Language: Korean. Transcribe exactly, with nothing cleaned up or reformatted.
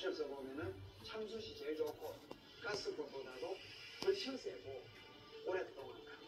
중에서 보면은 참숯이 제일 좋고 가스불보다도 훨씬 세고 오랫동안